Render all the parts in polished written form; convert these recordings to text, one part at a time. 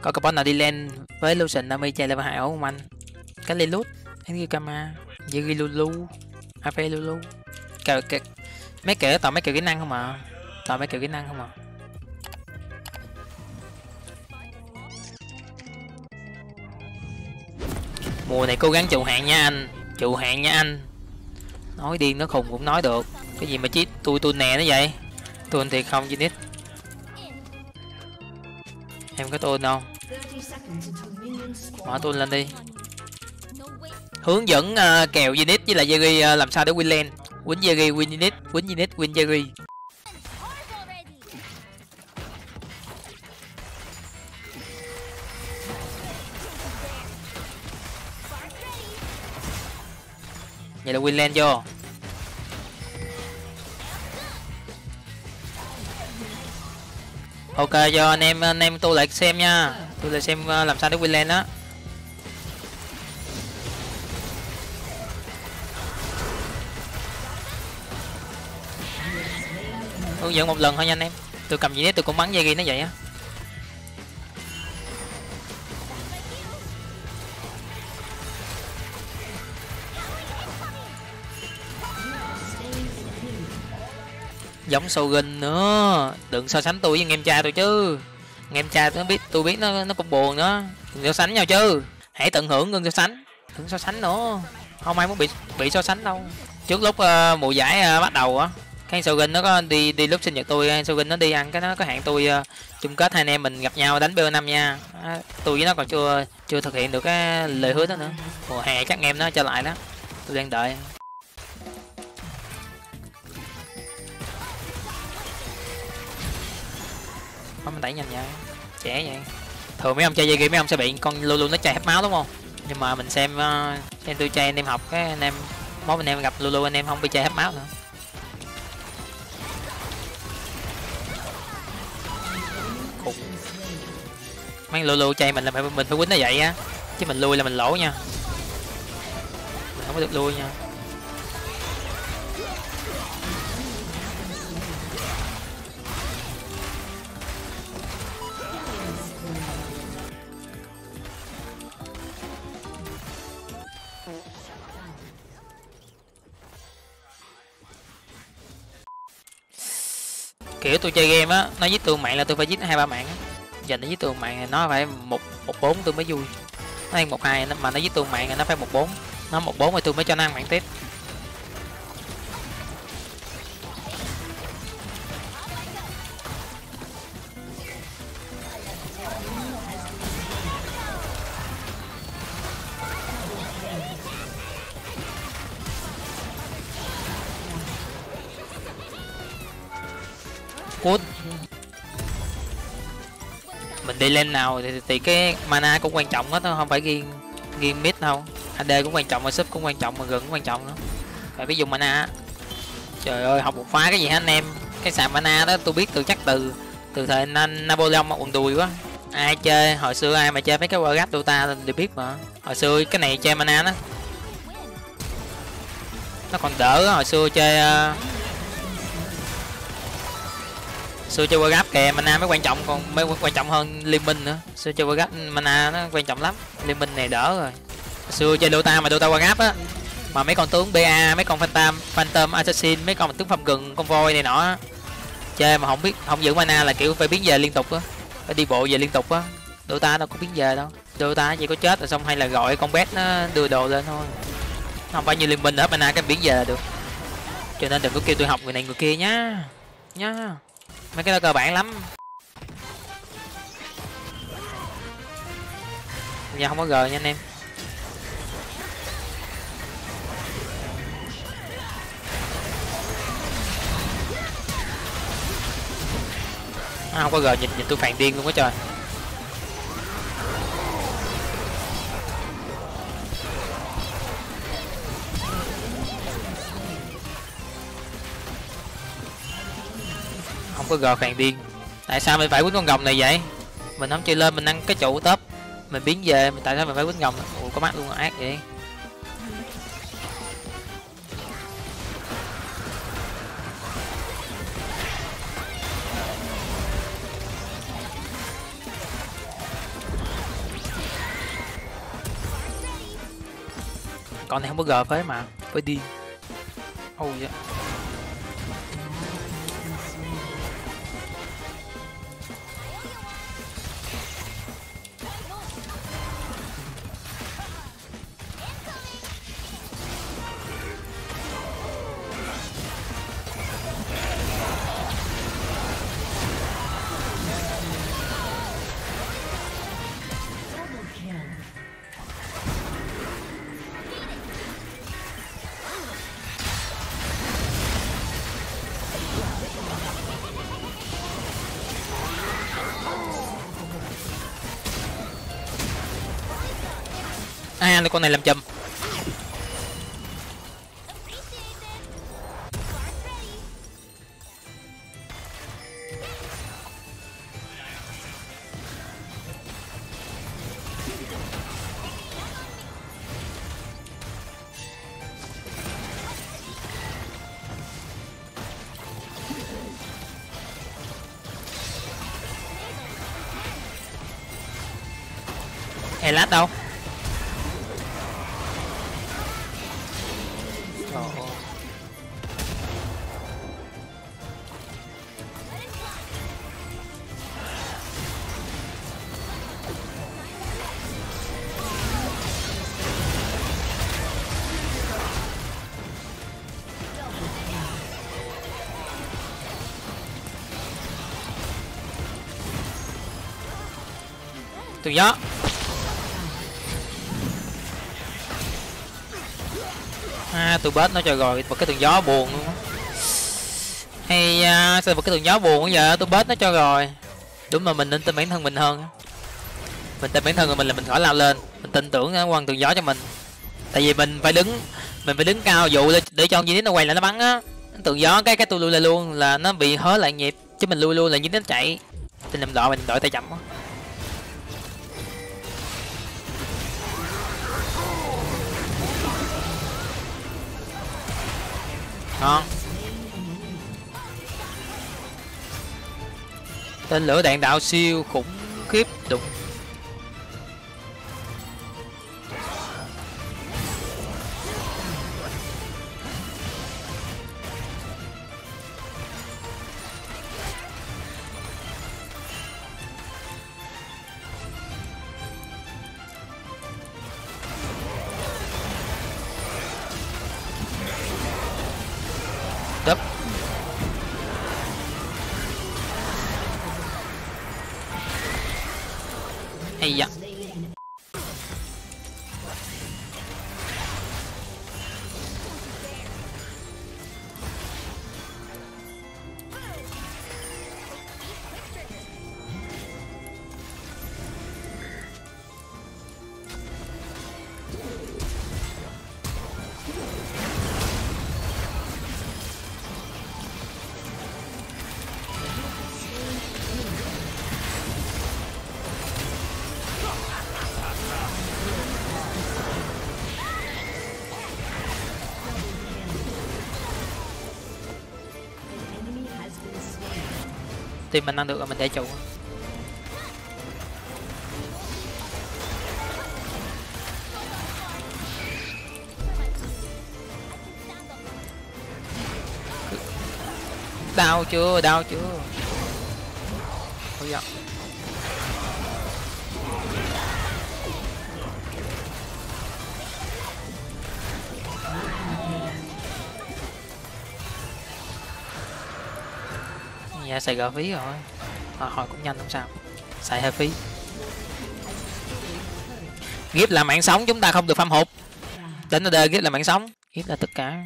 Có carbon nào đi lên với Lucian Nami chơi level 2 ổn không anh? Cái lên lút, cái Kama, Yuri Lulu, AP Lulu. Mấy kiểu toàn mấy kiểu kỹ năng không à? Toàn mấy kiểu kỹ năng không à? Mùa này cố gắng trụ hạng nha anh, trụ hạng nha anh. Nói điên nó khùng cũng nói được. Cái gì mà chí tôi nè nó vậy? Tôi thiệt không Zinix. Em có tôi không? Mở tôi lên đi. Hướng dẫn kèo Zinix với lại Jerry làm sao để win lane. Win Jerry, win Zinix, win Zinix, win Jerry. Vậy là win lane vô. Ok cho anh em tôi lại xem nha. Tôi lại xem làm sao để win lane đó. Hướng dẫn một lần thôi nha anh em. Tôi cầm gì đấy tôi cũng bắn dây ghi nó vậy á. Giống Shogun nữa, đừng so sánh tôi với anh em cha tôi chứ. Anh em cha tôi biết nó cũng buồn nữa. Đừng so sánh nhau chứ. Hãy tận hưởng ngưng so sánh. Đừng so sánh nữa. Không ai muốn bị so sánh đâu. Trước lúc mùa giải bắt đầu á, cái Shogun nó có đi lúc sinh nhật tôi, Shogun nó đi ăn cái nó có hẹn tôi chung kết hai anh em mình gặp nhau đánh BO5 nha. Tôi với nó còn chưa thực hiện được cái lời hứa đó nữa. Mùa hè chắc anh em nó trở lại đó. Tôi đang đợi. Mình đẩy nhanh vậy, trẻ vậy. Thường mấy ông chơi dây game mấy ông sẽ bị con Lulu nó chai hết máu đúng không? Nhưng mà mình xem tôi chơi anh em học cái anh em mốt anh em gặp Lulu anh em không bị chai hết máu nữa. Khủng. Mấy Lulu chai mình là mình phải quýnh nó vậy á, chứ mình lui là mình lỗ nha. Mình không có được lui nha. Kiểu tôi chơi game á, nó giết tôi mạng là tôi phải giết 2-3 mạng á. Giờ nó giết tôi mạng thì nó phải 1-4 tôi mới vui. Nó đang 1-2 mà nó giết tôi mạng thì nó phải 1-4. Nó 1-4 thì tôi mới cho nó ăn mạng tiếp. Cút. Mình đi lên nào thì cái mana cũng quan trọng hết, không phải riêng mid đâu. AD cũng quan trọng mà sub cũng quan trọng mà gần cũng quan trọng nữa. Phải biết dùng mana. Trời ơi học một phá cái gì hả anh em? Cái xài mana đó tôi biết từ thời Napoleon mặc quần đùi quá. Ai chơi hồi xưa ai mà chơi mấy cái Warcraft Dota thì biết mà. Hồi xưa cái này chơi mana nó còn đỡ. Hồi xưa chơi chơi Warcraft kìa mana mới quan trọng, còn mới quan trọng hơn liên minh nữa. Xưa chơi Warcraft mana nó quan trọng lắm, liên minh này đỡ rồi. Xưa chơi Dota mà Dota Warcraft á, mà mấy con tướng BA, mấy con Phantom Assassin, mấy con tướng phòng gừng, con voi này nọ chơi mà không giữ mana là kiểu phải biến về liên tục á, phải đi bộ về liên tục á. Dota đâu có biến về đâu, Dota chỉ có chết rồi xong hay là gọi con bet nó đưa đồ lên thôi, không phải như liên minh hết mana cái biến về là được. Cho nên đừng có kêu tôi học người này người kia nhá mấy cái đó cơ bản lắm. Giờ không có G nha anh em. Không có G nhìn tôi phàn điên luôn á trời. Không có G phàn điên. Tại sao mình phải quýnh con rồng này vậy? Mình không chơi lên mình ăn cái trụ top, mình biến về tại sao mình phải quýnh rồng? Ủa có mắt luôn ác vậy. Con này không có gờ phế mà phải điên. Oh yeah. À, con này làm chùm. Lát đâu? Tường gió. À, tụi bết nó cho rồi một cái tường gió buồn luôn á. Hay sao một cái tường gió buồn bây giờ tụi bết nó cho rồi. Đúng mà mình nên tin bản thân mình hơn. Mình tin bản thân của mình là mình khỏi lao lên, mình tin tưởng cái quăng tường gió cho mình. Tại vì mình phải đứng cao dụ để cho Zinix nó quay lại nó bắn á. Tường gió cái tôi lui lại luôn là nó bị hớ lại nhịp, chứ mình lui luôn là Zinix nó chạy. Tin làm đội mình đội tay chậm á. Ngon. Tên lửa đạn đạo siêu khủng khiếp đụng. Đúp. Hay dạ. Team mình ăn được rồi mình để trụ. Đau chưa? Đau chưa? Ôi dạ. Dạ xài gỡ phí rồi. Hồi cũng nhanh không sao. Xài hơi phí. Giết là mạng sống, chúng ta không được phăm hụt. Đến ở đây giết là mạng sống, giết là tất cả.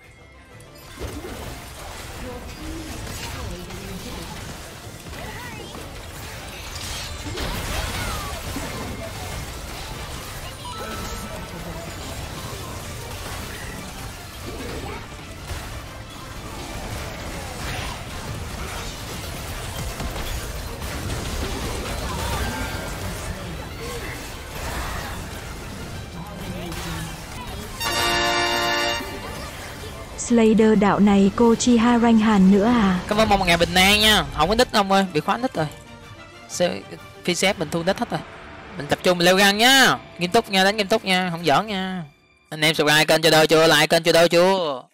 Slayer đạo này cô chi ha rank hàn nữa à? Cảm ơn một ngày bình an nha. Không có nick ông ơi, bị khóa nick rồi. Phi xếp mình thu nick hết rồi. Mình tập trung mình leo găng nhá. Nghiêm túc nha, đánh nghiêm túc nha, không giỡn nha. Anh em subscribe kênh cho đỡ chưa, like kênh cho đỡ chưa.